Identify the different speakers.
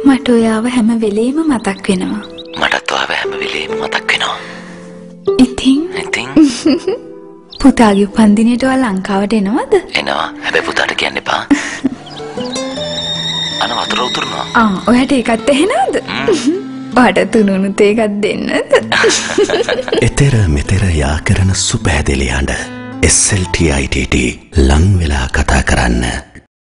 Speaker 1: මට ඔයාව හැම වෙලේම මතක් වෙනවා.
Speaker 2: මටත් ඔයාව හැම වෙලේම මතක් වෙනවා.
Speaker 1: ඉතින් පුතාගේ උපන්දිනේට ඔයා ලංකාවට එනවද?
Speaker 2: එනවා. හැබැයි පුතාට කියන්න එපා. අන වතුර උතුරනවා.
Speaker 1: ඔයාට ඒකත් ඇහෙනවද? ඔයාට තුනුනුත් ඒකත් දෙන්නද?
Speaker 3: එතෙර මෙතෙර යා කරන සුපැහැදිලි හඬ SLTITT ලං වෙලා කතා කරන්න.